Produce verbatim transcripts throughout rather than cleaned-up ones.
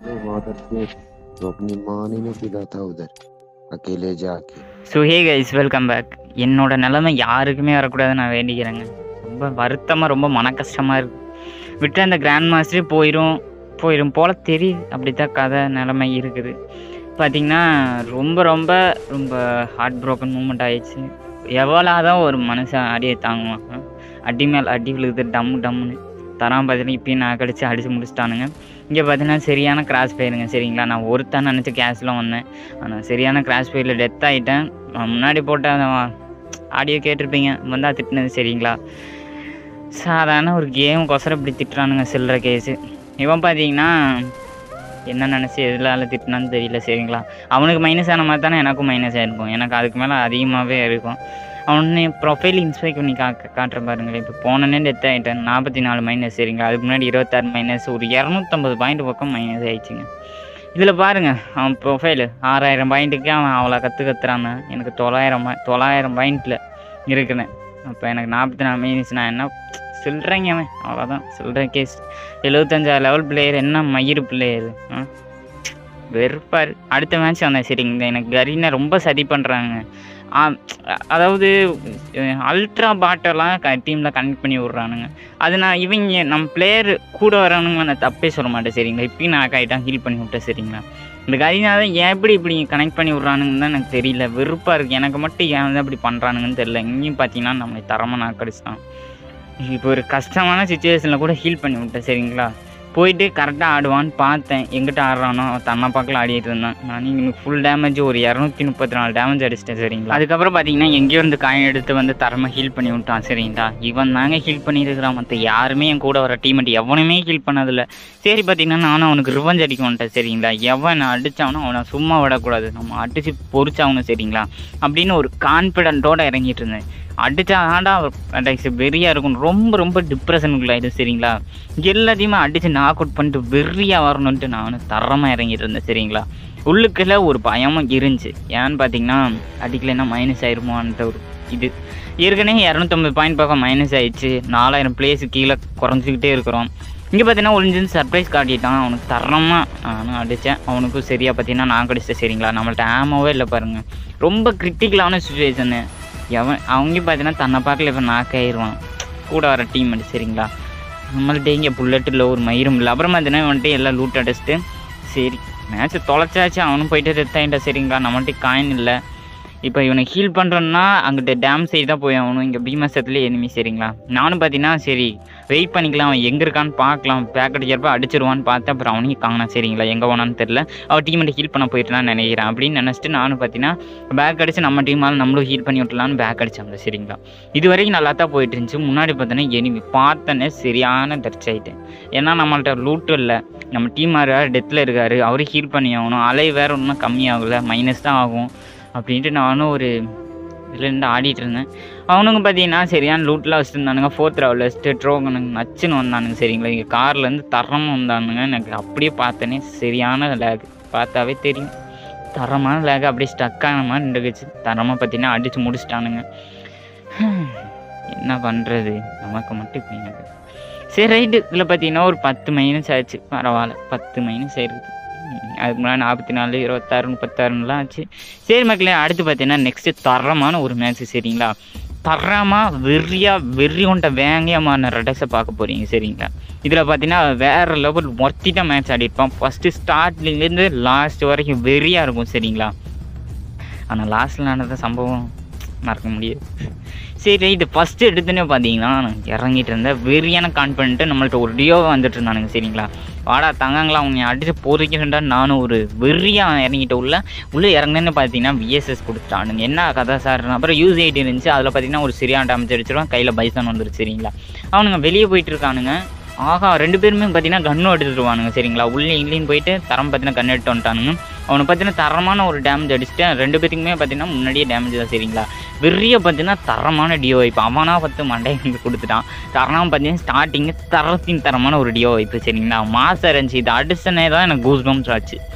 Water से तो अपनी माँ ने नहीं पिला था उधर अकेले जाके। So hey guys, welcome back. என்னோட நிலைமை யாருக்குமே வரக்கூடாதுன்னு நான் வேண்டிக்கிறேங்க. ரொம்ப வருத்தமாக, ரொம்ப மன கஷ்டமாக இருக்குது. விட்டு அந்த கிராண்ட் மாஸ்டரே போயிடும் போயிடும் போல் தெரியுது. அப்படி தான் கதை நிலைமை இருக்குது. பார்த்திங்கன்னா ரொம்ப ரொம்ப ரொம்ப ஹார்ட் ப்ரோக்கன் மூமெண்ட் ஆகிடுச்சு. எவ்வளோ தான் ஒரு மனுஷன் அடியை தாங்குவான். அடி மேல் அடி விழுகுது டம்மு டம்முன்னு. தரான் பார்த்தீங்கன்னா இப்பயும் நான் கடிச்சு அடித்து முடிச்சிட்டானுங்க. இங்கே பார்த்தீங்கன்னா சரியான கிராஸ் ஃபயருங்க. சரிங்களா, நான் ஒருத்தான் நினச்சி கேஷ்லாம் வந்தேன். ஆனால் சரியான கிராஸ் ஃபயரில் டெத் ஆகிட்டேன். நான் முன்னாடி போட்ட அந்த ஆடியோ கேட்டிருப்பீங்க, வந்தால் திட்டினது. சரிங்களா, சாதாரண ஒரு கேம் கொசரம் இப்படி திட்டுறானுங்க, சில்லற கேஸு. இவன் பார்த்தீங்கன்னா என்ன நினச்சி எதில் திட்டினான்னு தெரியல. சரிங்களா, அவனுக்கு மைனஸ் ஆன மாதிரி தானே எனக்கும் மைனஸ் ஆகிருக்கும். எனக்கு அதுக்கு மேலே அதிகமாகவே இருக்கும். அவனே ப்ரொஃபைல் இன்ஸ்பெக்ட் பண்ணி கா காட்டுற பாருங்களேன். இப்போ போனோன்னே டெத் ஆகிட்டேன். நாற்பத்தி நாலு மைனஸ். சரிங்களா, அதுக்கு முன்னாடி இருபத்தாறு மைனஸ், ஒரு இரநூத்தம்பது பாயிண்ட் பக்கம் மைனஸ் ஆகிடுச்சிங்க. இதில் பாருங்கள், அவன் ப்ரொஃபைலு ஆறாயிரம் பாயிண்ட்டுக்கு அவன் அவ்வளோ கற்று கற்றுறாங்க. எனக்கு தொள்ளாயிரம் தொள்ளாயிரம் பாயிண்ட்டில் இருக்கிறேன். அப்போ எனக்கு நாற்பத்தி நாலு மைனஸ். நான் என்ன சில்றேங்க அவன், அவ்வளோதான் சில்ற கேஸ். எழுபத்தஞ்சாயிரம் லெவல் பிளேயர், என்ன மயிறு பிளேயர். ஆ வெறுப்பார். அடுத்த மேட்ச் வந்தேன். சரிங்க, எனக்கு கரீனை ரொம்ப சதி பண்ணுறாங்க. அதாவது அல்ட்ரா பாட்டெல்லாம் க டீமில் கனெக்ட் பண்ணி விட்றானுங்க. அது நான் இவங்க நம்ம பிளேயர் கூட வரணுங்க, நான் தப்பே சொல்ல மாட்டேன். சரிங்களா, இப்பயும் நான் ஆகிட்டான், ஹீல் பண்ணி விட்டேன். சரிங்களா, இந்த கரீனா தான் ஏன் எப்படி இப்படி கனெக்ட் பண்ணி விட்றானுங்கன்னு தான் எனக்கு தெரியல. வெறுப்பாக இருக்குது. எனக்கு மட்டும் ஏன் தான் இப்படி பண்ணுறானுங்கன்னு தெரியல. இங்கேயும் பார்த்தீங்கன்னா நம்மளை தரமாக நான் கடிச்சிட்டான். இப்போ ஒரு கஷ்டமான சுச்சுவேஷனில் கூட ஹீல் பண்ணி விட்டேன். சரிங்களா, போயிட்டு கரெக்டாக ஆடுவான்னு பார்த்தேன். எங்கிட்ட ஆடுறானோ தன்னை பார்க்கல ஆடிட்டு இருந்தான். நான் நீங்கள் ஃபுல் டேமேஜ் ஒரு இரநூத்தி முப்பத்தி நாலு டேமேஜ் அடிச்சிட்டேன். சரிங்களா, அதுக்கப்புறம் பார்த்தீங்கன்னா எங்கேயோ இருந்து காயின் எடுத்து வந்து தரமாக ஹீல் பண்ணி விட்டான். சரிங்களா, இவன் தாங்க ஹீல் பண்ணியிருக்கிறான். மற்ற யாருமே என் கூட வர டீமெண்ட் எவனுமே ஹீல் பண்ணதில்லை. சரி, பார்த்தீங்கன்னா நானும் அவனுக்கு ரிவெஞ்ச் அடிக்க வந்துட்டேன். சரிங்களா, எவன் அடித்தாவனும் அவனை சும்மா விடக்கூடாது, நம்ம அடித்து பொறிச்சாகணும். சரிங்களா, அப்படின்னு ஒரு கான்ஃபிடென்ட்டோடு இறங்கிட்டு இருந்தேன். அடித்தா ஆண்டா அடிச்சு வெறியாக இருக்கும். ரொம்ப ரொம்ப டிப்ரெஷனுக்குள்ள ஆகிடும். சரிங்களா, எல்லாத்தையுமே அடித்து நாக் அவுட் பண்ணிட்டு வெறியாக வரணுன்ட்டு நான் தரமாக இறங்கிட்டு இருந்தேன். சரிங்களா, உள்ளுக்குள்ள ஒரு பயமும் இருந்துச்சு. ஏன்னு பார்த்தீங்கன்னா அடிக்கலைன்னா மைனஸ் ஆயிருமோன்ற ஒரு இது. ஏற்கனவே இரநூத்தம்பது பாயிண்ட் பக்கம் மைனஸ் ஆயிடுச்சு. நாலாயிரம் பிளேஸு கீழே குறைஞ்சிக்கிட்டே இருக்கிறோம். இங்கே பார்த்தீங்கன்னா ஒளிஞ்சிருந்து சர்ப்ரைஸ் காட்டிட்டான். அவனுக்கு தரமாக நானும் அடித்தேன். அவனுக்கும் சரியாக பார்த்தீங்கன்னா நான் கடிச்சிட்டேன். சரிங்களா, நம்மள்ட்ட ஆமாவே இல்லை பாருங்கள். ரொம்ப கிரிட்டிக்கலான சுச்சுவேஷனு. எவன் அவங்க பார்த்தீங்கன்னா தன்னை பார்க்கல இப்போ நாக்காயிருவான் கூட வர டீம் அடி. சரிங்களா, நம்மள்ட்ட இங்கே புல்லட்டு இல்லை, ஒரு மயிரும் இல்லை. அப்புறம் பார்த்தீங்கன்னா வந்துட்டு எல்லாம் லூட் அடிச்சுட்டு சரி மேட்ச்சை தொலைச்சாச்சு. அவனும் போயிட்டு டெத் ஆகிட்டான். சரிங்களா, நம்மள்ட்ட காயின் இல்லை. இப்போ இவனை ஹீல் பண்ணுறோன்னா அங்கிட்ட டேம் சைடு தான் போய் ஆகணும். இங்கே பீமசத்துலேயே எனிமி. சரிங்களா, நானும் பார்த்தீங்கன்னா சரி வெயிட் பண்ணிக்கலாம், அவன் எங்கே இருக்கான்னு பார்க்கலாம், பேக் அடிக்கிறப்ப அடிச்சிருவான்னு பார்த்தேன். அப்புறம் அவனையும் காங்கினா. சரிங்களா, எங்கே போனான்னு தெரில. அவன் டீமெண்ட்டை ஹீல் பண்ண போயிட்டுலான்னு நினைக்கிறேன். அப்படின்னு நினச்சிட்டு நானும் பார்த்தீங்கன்னா பேக் அடித்து நம்ம டீமால் நம்மளும் ஹீல் பண்ணி விட்டுலான்னு பேக் அடித்தாங்க. சரிங்களா, இது வரைக்கும் நல்லா தான் போயிட்டு இருந்துச்சு. முன்னாடி பார்த்தோன்னா எனிமி பார்த்தோன்னே சரியான டச் ஆகிட்டேன். ஏன்னா நம்மள்ட்ட லூட்டும் இல்லை, நம்ம டீம் வேறு டெத்தில் இருக்கார், அவரே ஹீல் பண்ணி ஆகணும். அலை வேறு ஒன்றும் கம்மியாகலை, மைனஸ் தான் ஆகும் அப்படின்ட்டு நானும் ஒரு இதுலேருந்து ஆடிட்டு இருந்தேன். அவனுங்க பார்த்தீங்கன்னா சரியான லூட்லாம் வச்சுருந்தானுங்க. ஃபோர்த் ரவுண்டில் வச்சுட்டு ட்ரோகனுங்க நச்சுன்னு வந்தானுங்க. சரிங்களா, இங்கே கார்லேருந்து தரமாக வந்தானுங்க. எனக்கு அப்படியே பார்த்தோன்னே சரியான லேக், பார்த்தாவே தெரியும் தரமான லேக். அப்படியே ஸ்டக்கான மாதிரி நின்றுச்சு. தரமாக பார்த்தீங்கன்னா அடித்து முடிச்சிட்டானுங்க. என்ன பண்ணுறது, நமக்கு மட்டும் இப்போ எனக்கு சரி ரைட்டு. இதில் பார்த்தீங்கன்னா ஒரு பத்து மைனஸ் ஆச்சு. பரவாயில்ல, பத்து மைனஸ் ஆயிருக்கு. அதுக்கு முன்னாடி நாற்பத்தி நாலு இருபத்தாறு முப்பத்தாறுலாம் ஆச்சு. சரி மக்களே, அடுத்து பார்த்தீங்கன்னா நெக்ஸ்ட்டு தரமான ஒரு மேட்ச்சு. சரிங்களா, தரமாக வெறியாக வெறி கொண்ட வேங்கியமான ரெடக்ஸை பார்க்க போகிறீங்க. சரிங்களா, இதில் பார்த்தீங்கன்னா வேறு லெவல் ஒர்த்திட்ட மேட்ச் ஆடிருப்பான். ஃபஸ்ட்டு ஸ்டார்ட்லேருந்து லாஸ்ட் வரைக்கும் வெறியாக இருக்கும். சரிங்களா, ஆனால் லாஸ்ட்டில் நடந்த சம்பவம் மறக்க முடியாது. சரி ரைட்டு, ஃபஸ்ட்டு எடுத்துன்னே பார்த்தீங்கன்னா நான் இறங்கிட்டு இருந்தேன். வெறியான கான்ஃபிடென்ட்டு நம்மள்ட்ட ஒரு டியோவை வந்துட்டு இருந்தானுங்க. சரிங்களா, வாடா தங்கங்களா அவங்க அடித்து போதிக்கிறேன்டா. நானும் ஒரு வெறியாக இறங்கிட்ட உள்ள உள்ளே இறங்கினேன்னு பார்த்தீங்கன்னா விஎஸ்எஸ் கொடுத்துட்டானுங்க. என்ன கதை சார். அப்புறம் யூஸ் எயிட் இருந்துச்சு, அதில் பார்த்தீங்கன்னா ஒரு சரியான டேமேஜ் அடிச்சிடுவான். கையில் பைசான் வந்துருச்சு. சரிங்களா, அவனுங்க வெளியே போயிட்டு இருக்கானுங்க. ஆகா, ரெண்டு பேருமே பார்த்தீங்கன்னா கன்னும் எடுத்துருவானுங்க. சரிங்களா, உள்ளே இங்கேயும் போயிட்டு தரம் பார்த்தீங்கன்னா கன் எடுத்து வந்துட்டானுங்க. அவனை பார்த்தீங்கன்னா தரமான ஒரு டேமேஜ் அடிச்சுட்டேன். ரெண்டு பேத்துக்குமே பார்த்தீங்கன்னா முன்னாடியே டேமேஜ் தான். சரிங்களா, வெறியை பார்த்தீங்கன்னா தரமான டியோ வைப்பு. அவனாக பார்த்து மண்டையை கொடுத்துட்டான். தரமாக பார்த்தீங்கன்னா ஸ்டார்டிங்கு தரத்தின் தரமான ஒரு டியோ வைப்பு. சரிங்களா, மாசம் இருந்துச்சு. இது அடிச்சனே தான் எனக்கு கூஸ் பம்ப்ஸ் ஆச்சு.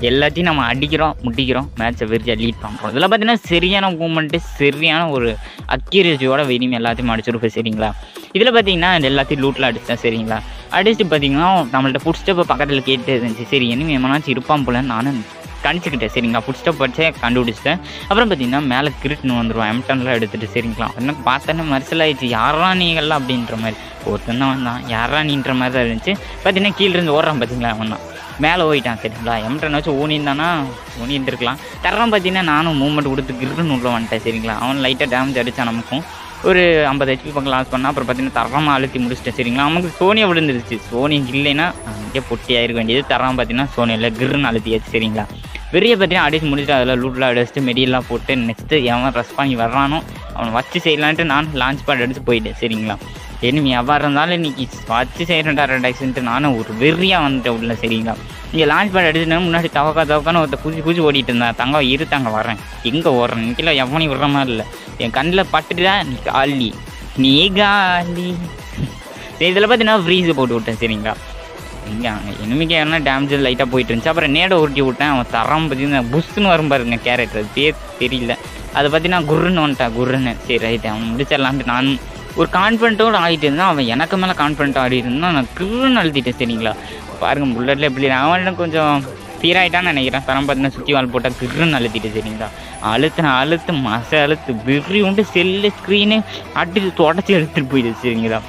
எல்லாத்தையும் நம்ம அடிக்கிறோம் முட்டிக்கிறோம் மேட்சை விரிச்சு லீட் பண்ணுறோம். இதில் பார்த்தீங்கன்னா சரியான மூமெண்ட்டு சரியான ஒரு அக்யூரேசியோட வெறியும் எல்லாத்தையும் அடிச்சிருப்பேன் சரிங்களா. இதில் பார்த்தீங்கன்னா எல்லாத்தையும் லூட்டில் அடித்தேன் சரிங்களா. அடிச்சுட்டு பார்த்தீங்கன்னா நம்மள்ட்ட ஃபுட் ஸ்டெப்பை பக்கத்தில் கேட்டு இருந்துச்சு. சரி இனிமேல் எவனாச்சும் இருப்பான் போலன்னு நானும் கணிச்சிக்கிட்டேன் சரிங்களா. ஃபுட் ஸ்டெப் படிச்சே கண்டுபிடிச்சிட்டேன். அப்புறம் பார்த்தீங்கன்னா மேலே கிரிட்னு வந்துடும் எம்டன்லாம் எடுத்துகிட்டு சரிங்களா. என்ன பார்த்தோன்னே மரிசல் ஆயிடுச்சு, யாரா நீங்கள்லாம் அப்படின்ற மாதிரி. ஒருத்தன் தான் வந்தான், யாரா நீன்ற மாதிரி தான் இருந்துச்சு. பார்த்தீங்கன்னா கீழே இருந்து ஓடுறான் பார்த்தீங்களா, அவன் தான் மேலே போயிட்டான் சரிங்களா. எம்டன் வச்சு ஊனியிருந்தானா ஊனி இருந்திருக்கலாம். தரம் பார்த்தீங்கன்னா நானும் மூவ்மெண்ட் கொடுத்து கிருன்னு உள்ள வந்துட்டேன் சரிங்களா. அவன் லைட்டாக டேமேஜ் அடித்தான், நமக்கும் ஒரு ஐம்பது ஹெச்பி பக்கம் லாஸ் பண்ணால். அப்புறம் பார்த்தீங்கன்னா தரமாக அழுத்தி முடிச்சிட்டேன் சரிங்களா. நமக்கு சோனியா விழுந்துருச்சு. சோனி இல்லைன்னா அங்கே பொட்டி ஆயிருக்க வேண்டியது. தரம் பார்த்தீங்கன்னா சோனியில் கிருன்னு அழுத்தியாச்சு சரிங்களா. வெளியே பார்த்தீங்கன்னா அடிச்சு முடிச்சுட்டு அதில் லூட்லாம் அடிச்சுட்டு மெடியெல்லாம் போட்டு நெக்ஸ்ட்டு எவன் ரெஸ்ட் பண்ணி வர்றானோ அவனை வச்சு செய்யலான்ட்டு நான் லான்ச் பேட் அடிச்சு போயிட்டேன் சரிங்களா. இனிமே எவ்வாறு இருந்தாலும் இன்றைக்கி வச்சு செய்கிறேன்டா ரெடாக்ஸ்ன்ட்டு நானும் ஒரு வெறியாக வந்துட்டேன் உள்ள சரிங்களா. இங்கே லான்ச் பேட் அடிச்சுட்டு முன்னாடி தவக்கா தவக்கான்னு ஒருத்த குச்சி குச்சி ஓடிட்டு இருந்தேன். தங்க இரு தாங்க வரேன், எங்கே ஓடுறேன் நிற்கல, எவனையும் விடுற மாதிரி இல்லை. என் கண்ணில் பட்டுட்டா நீ காலி நீ காலி. இதில் பார்த்தீங்கன்னா ஃப்ரீஸு போட்டு விட்டேன் சரிங்களா. இங்கே எனிமிக்கு என்ன டேமேஜ் லைட்டாக போயிட்டு இருந்துச்சு. அப்புறம் நேடை உருட்டி விட்டேன். அவன் தரம் பார்த்தீங்கன்னா புஷ்ஷுன்னு வரும் பாருங்க கேரக்டர், பேர் தெரியல. அதை பார்த்தீங்கன்னா குருன்னு வந்துட்டான் குருன்னு. சரி ரைட்டு அவன் முடிச்சிடலான்ட்டு நான் ஒரு கான்ஃபிடென்ட்டோடு ஆகிட்டு இருந்தான். அவன் எனக்கு மேலே கான்ஃபிடென்ட்டாக ஆடிட்டு இருந்தான். நான் கிருன்னு அழுத்திட்டேன் சரிங்களா. பாருங்கள் புல்லட்டில் எப்படி அவன் கொஞ்சம் ஃபீர் ஆகிட்டான்னு நினைக்கிறேன். தரம் பார்த்தீங்கன்னா சுற்றி வால் போட்டால் கிருன்னு அழுத்திட்டு சரிங்களா. அழுத்தின அழுத்து மச அழுத்து வெறி உண்டு செல்லு ஸ்க்ரீனு அடிச்சு தொடச்சி எடுத்துகிட்டு போயிடுச்சு சரிங்களா.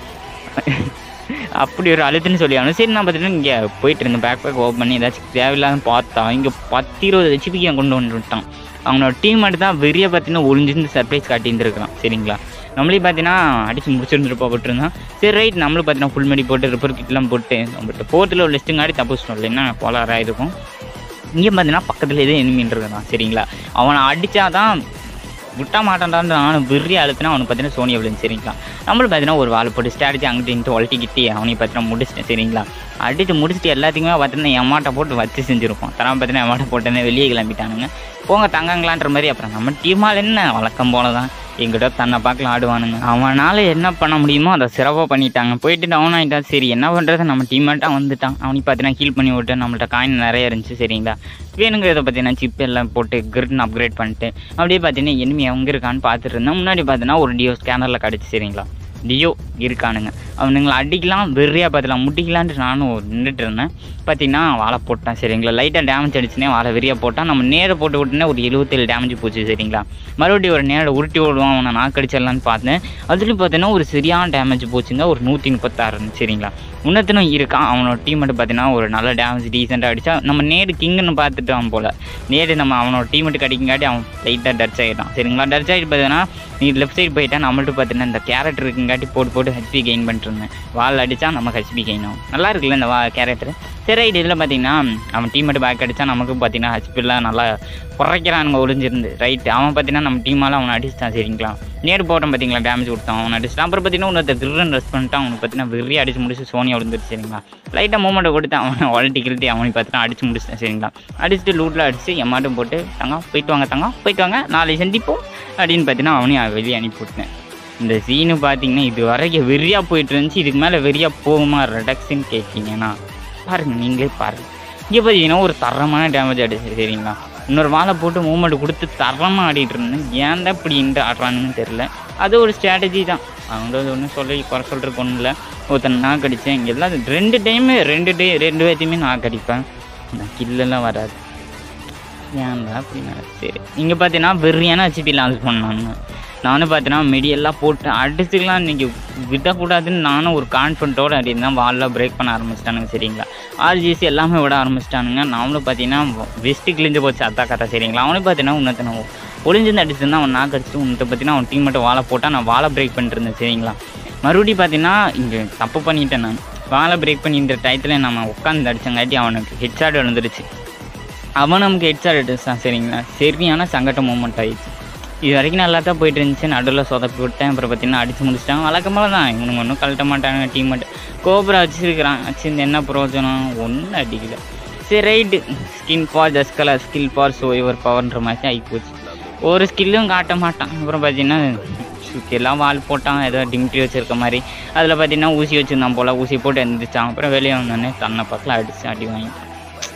அப்படி ஒரு அழுத்துன்னு சொல்லி ஆகணும். சரி நான் பார்த்தீங்கன்னா இங்கே போயிட்டு இருந்தேன் பேக் பேக் ஓப்பன் பண்ணி ஏதாச்சும் தேவையில்லாத பார்த்தா இங்கே பத்து இருபது ஹெச்பிக்கு கொண்டு வந்து விட்டான். அவனோட டீம் மட்டும் தான் வெறிய பார்த்தீங்கன்னா ஒளிஞ்சிருந்து சர்ப்ரைஸ் காட்டியிருந்துருக்கான் சரிங்களா. நம்மளே பார்த்தீங்கன்னா அடிச்சு முடிச்சுட்டு போட்டுருந்தான். சரி ரைட் நம்மளும் பார்த்தீங்கன்னா ஃபுல் மெடி போட்டு ரிப்பர் கிட்லாம் போட்டு நம்மள்கிட்ட போர்ட்டில் ஒரு லிஸ்ட்டுங்காடி தப்பிச்சிட்டோம் இல்லைன்னா போலாராக இருக்கும். இங்கே பார்த்தீங்கன்னா பக்கத்தில் எதுவும் எனிமின்றது சரிங்களா. அவனை அடித்தா தான் விட்டா மாட்டான்டான்னு நானும் வெறி அழுத்தினா அவனுக்கு பார்த்தீங்கன்னா சோனியா விழுந்து சரிங்களா. நம்மளும் பார்த்தீங்கன்னா ஒரு வாழை போட்டு ஸ்ட்ராட்டஜி அங்கிட்டு ஒழட்டிக்கிட்டு அவனையும் பார்த்தீங்கன்னா முடிச்சிட்டேன் சரிங்களா. அடித்து முடிச்சுட்டு எல்லாத்துக்குமே பார்த்தீங்கன்னா எம்மாட்டை போட்டு வச்சு செஞ்சுருப்போம். தரம் பார்த்தீங்கன்னா எம்மாட்டை போட்டேன்னு வெளியே கிளம்பிட்டானுங்க. போங்க தங்கங்களான்ற மாதிரி. அப்புறம் நம்ம டீமால் என்ன வழக்கம் போல தான் எங்கிட்ட தன்னை பார்க்கலாம் ஆடுவானுங்க. அவனால் என்ன பண்ண முடியுமோ அதை சிறப்பாக பண்ணிட்டாங்க. போயிட்டு டவுன் ஆகிட்டா சரி என்ன பண்ணுறது, நம்ம டீம்மேட்டாக வந்துட்டான். அவனுக்கு பார்த்தீங்கன்னா ஹீல் பண்ணி விட்டு நம்மள்ட்ட காயின் நிறைய இருந்துச்சு சரிங்களா. வேணுங்கிறத பார்த்தீங்கன்னா சிப் எல்லாம் போட்டு கிரிட்னு அப்கிரேட் பண்ணிட்டு அப்படியே பார்த்தீங்கன்னா எனிமி எங்கே இருக்கான்னு பார்த்துட்டு இருந்தேன். முன்னாடி பார்த்தீங்கன்னா ஒரு டியோ ஸ்கேனரில் கிடச்சி சரிங்களா. டியோ இருக்கானுங்க, அவனுங்களை அடிக்கலாம் வெறியாக பார்த்துலாம் முட்டிக்கலான்ட்டு நானும் நின்றுட்டு இருந்தேன். பார்த்தீங்கன்னா வாழை போட்டான் சரிங்களா. லைட்டாக டேமேஜ் அடிச்சுனே வாழை வெறியாக போட்டான். நம்ம நேரை போட்டு விட்டுனே ஒரு எழுபத்தேழு டேமேஜ் போச்சு சரிங்களா. மறுபடியும் ஒரு நேரை உருட்டி விடுவான் அவனை நாக்கடிச்சிடலான்னு பார்த்தேன். அதுலேயும் பார்த்தீங்கன்னா ஒரு சரியான டேமேஜ் போச்சுங்க. ஒரு நூற்றி முப்பத்தாறு சரிங்களா. முன்னத்தினும் இருக்கான். அவனோட டீம் மட்டும் பார்த்தீங்கன்னா ஒரு நல்ல டேமேஜ் டீசெண்டாக அடித்தா நம்ம நேடு கிங்குன்னு பார்த்துட்டு அவன் போல் நேடு நம்ம அவனோட டீம் மட்டும் கடிக்குங்காட்டி அவன் லைட்டாக டச் ஆகிட்டான் சரிங்களா. டச் ஆகிட்டு பார்த்தீங்கன்னா நீ லெஃப்ட் சைடு போயிட்டான். நம்மள்ட்ட பார்த்தீங்கன்னா இந்த கேரக்டர் இருக்குங்காட்டி போட்டு போட்டு ஹெச்பி கெயின் பண்ணிட்டுருந்தேன். வால் அடித்தா நம்ம ஹெச்பி கெயின் ஆகும். நல்லா இருக்குல்ல இந்த வா கேரக்டர். சரி இதில் பார்த்தீங்கன்னா அவன் டீம் மட்டும் பேக் அடித்தா நமக்கும் பார்த்தீங்கன்னா ஹெச்பிலாம் நல்லா குறைக்கிறானுங்க ஒளிஞ்சிருந்து ரைட்டு. அவன் பார்த்தீங்கன்னா நம்ம டீமால் அவனை அடிச்சிட்டான் சரிங்களா. நேடு போட்டான் பார்த்தீங்களா டேமேஜ் கொடுத்தான் அவன் அடிச்சிட்டான். அப்புறம் பார்த்தீங்கன்னா இன்னொருத்த கிருன்னு ரெஸ்ட் பண்ணிட்டான். அவனுக்கு பார்த்தீங்கன்னா வெறி அடிச்சு முடிச்சு சோனியா விழுந்துருச்சு சரிங்களா. லைட்டாக மூமெண்ட்டை கொடுத்து அவனை ஒலட்டி கிழட்டி அவனுக்கு பார்த்தீங்கன்னா அடிச்சு முடிச்சிட்டேன் சரிங்களா. அடிச்சுட்டு லூட்டில் அடிச்சு எம்மாட்டும் போட்டு தங்க போயிட்டு வாங்க தங்க போயிட்டு வாங்க நாளை சந்திப்போம் அப்படின்னு பார்த்தீங்கன்னா அவனையும் வெளியே அனுப்பி விட்டேன். இந்த சீனு பார்த்தீங்கன்னா இது வரைக்கும் வெறியாக போயிட்டு இருந்துச்சு. இதுக்கு மேலே வெறியாக போகுமா ரெடக்ஸ்ன்னு கேட்கிங்கன்னா பாருங்கள் நீங்களே பாருங்கள். இங்கே பார்த்தீங்கன்னா ஒரு தரமான டேமேஜ் ஆகிடுச்சு சரிங்களா. இன்னொரு வாழை போட்டு மூமெண்ட் கொடுத்து தரமாக ஆடிட்டு இருந்தேன். ஏன் தான் இப்படி இன்று ஆடுறானுன்னு தெரில. அது ஒரு ஸ்ட்ராட்டஜி தான். அவங்களோட ஒன்றும் சொல்லி குறை சொல்கிறதுக்கு ஒன்றும் இல்லை. ஒருத்தன் நான் கடித்தேன். இங்கே எல்லாம் ரெண்டு டைமு ரெண்டு டே ரெண்டு பேர்த்தையுமே நான் கடிப்பேன். நான் கில்லெல்லாம் வராது. ஏன் தான் அப்படின்னா சரி இங்கே பார்த்தீங்கன்னா வெறியான ஹெச்பி லான்ச் பண்ணாங்க. நானும் பார்த்தீங்கன்னா மெடியெல்லாம் போட்டு அடிச்சுக்கலாம் இன்றைக்கி விடக்கூடாதுன்னு நானும் ஒரு கான்ஃபிடென்ட்டோடு அடியிருந்தேன். வால்லாம் பிரேக் பண்ண ஆரம்பிச்சிட்டானுங்க சரிங்களா. ஆர்ஜிசி எல்லாமே விட ஆரம்பிச்சிட்டானுங்க. நாமளும் பார்த்தீங்கன்னா வெஸ்ட்டு கிழிஞ்சு போச்சு அத்தா கதை சரிங்களா. அவனும் பார்த்தீங்கன்னா உன்னத்தை ஒளிஞ்சிருந்து அடிச்சுருந்தா அவன் நான் கடிச்சிட்டு உன்னை பார்த்தீங்கன்னா அவன் டீம் மட்டும் வாழை போட்டால் நான் வாழை பிரேக் பண்ணிட்டு இருந்தேன் சரிங்களா. மறுபடியும் பார்த்தீங்கன்னா இங்கே தப்பு பண்ணிட்டேன் நான். வாழை பிரேக் பண்ணின்ற டயத்தில் நம்ம உட்காந்து அடித்தங்காட்டி அவனுக்கு ஹெட்ஷாட் விழுந்துருச்சு. அவன் நமக்கு ஹெட்ஷாட் அடிச்சான் சரிங்களா. சரியான சங்கட்ட மூமெண்ட் ஆகிடுச்சு. இது வரைக்கும் நல்லா தான் போயிட்டு இருந்துச்சு. நடுவில் சொதப்பி விட்டேன். அப்புறம் பார்த்தீங்கன்னா அடித்து முடிச்சிட்டாங்க. வழக்கமாக தான் இவனுங்க ஒன்றும் கழட்ட மாட்டாங்க. டீம் மட்டும் கோபுரா வச்சுருக்கிறான். வச்சு இந்த என்ன பிரயோஜனம் ஒன்றும் அடிக்கல. சரி right skin for just colour skill for so இவர் பவர்ன்ற மாதிரி ஆகி போச்சு. ஒரு ஸ்கில்லும் காட்ட மாட்டான். அப்புறம் பார்த்தீங்கன்னா சுற்றியெல்லாம் வால் போட்டான் ஏதோ டிமிட்டி வச்சுருக்க மாதிரி. அதில் பார்த்தீங்கன்னா ஊசி வச்சுருந்தான் போல் ஊசி போட்டு எழுந்திரிச்சான். அப்புறம் வெளியே வந்தோடனே தன்னை பக்கம் அடித்து அடி வாங்கிட்டான்.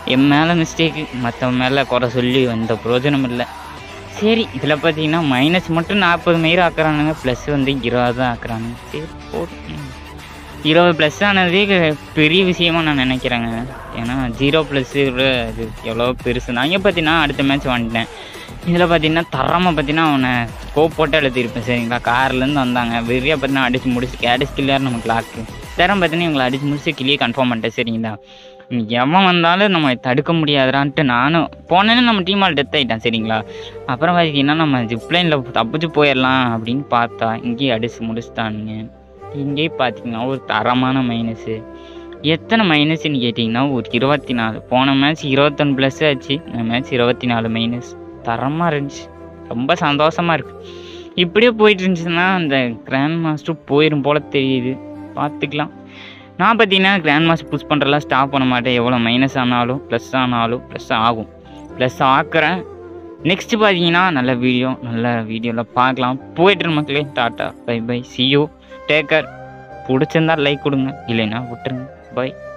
என் மேலே மிஸ்டேக்கு, மற்றவன் மேலே குறை சொல்லி வந்த பிரயோஜனம் இல்லை. சரி, இதில் பார்த்தீங்கன்னா மைனஸ் மட்டும் நாற்பது மயிர் ஆக்குறானுங்க, ப்ளஸ் வந்து இருபது தான் ஆக்குறானுங்க. சரி போதும், இருபது ப்ளஸ் ஆனதே பெரிய விஷயமா நான் நினைக்கிறேங்க. ஏன்னா ஜீரோ ப்ளஸ்ஸு இது எவ்வளோ பெருசு. நான் இங்கே பார்த்தீங்கன்னா அடுத்த மேட்ச் வந்துட்டேன். இதில் பார்த்தீங்கன்னா தரமாக பார்த்தீங்கன்னா அவனை ஸ்கோப் போட்டு எழுதியிருப்பேன் சரிங்களா. கார்லேருந்து வந்தாங்க வெறியாக பார்த்தீங்கன்னா அடித்து முடிச்சு கேடிஸ் கிளியர் நமக்கு லாக்கு தரம் பார்த்தீங்கன்னா இவங்களை அடித்து முடிச்சு கிளியே கன்ஃபார்ம் பண்ணிட்டேன் சரிங்களா. எவன் வந்தாலும் நம்ம தடுக்க முடியாதுறான்ட்டு நானும் போனேன்னு நம்ம டீமால் டெத் ஆகிட்டான் சரிங்களா. அப்புறம் பார்த்தீங்கன்னா நம்ம ஜிப்லைனில் தப்பிச்சு போயிடலாம் அப்படின்னு பார்த்தா இங்கேயே அடித்து முடிச்சுட்டானுங்க. இங்கேயே பார்த்தீங்கன்னா ஒரு தரமான மைனஸு. எத்தனை மைனஸ்ன்னு கேட்டிங்கன்னா ஒரு இருபத்தி நாலு. போன மேட்ச் இருபத்தொன்று ப்ளஸ் ஆச்சு, இந்த மேட்ச் இருபத்தி நாலு மைனஸ். தரமாக இருந்துச்சு, ரொம்ப சந்தோஷமாக இருக்குது. இப்படியே போயிட்டு இருந்துச்சுன்னா அந்த கிராண்ட் மாஸ்டர் போயிடும் போல் தெரியுது, பார்த்துக்கலாம். நான் பார்த்தீங்கன்னா கிராண்ட் மாஸ்டர் புஷ் பண்ணுறலாம் ஸ்டாப் பண்ண மாட்டேன். எவ்வளோ மைனஸ் ஆனாலும் ப்ளஸ் ஆனாலும் ப்ளஸ் ஆகும், ப்ளஸ் ஆக்குறேன். நெக்ஸ்ட்டு பார்த்தீங்கன்னா நல்ல வீடியோ நல்ல வீடியோவில் பார்க்கலாம். போய்ட்டு மக்களே, tata bye bye, see you, take care. பிடிச்சிருந்தா லைக் கொடுங்க, இல்லைன்னா விட்டுருங்க. பை.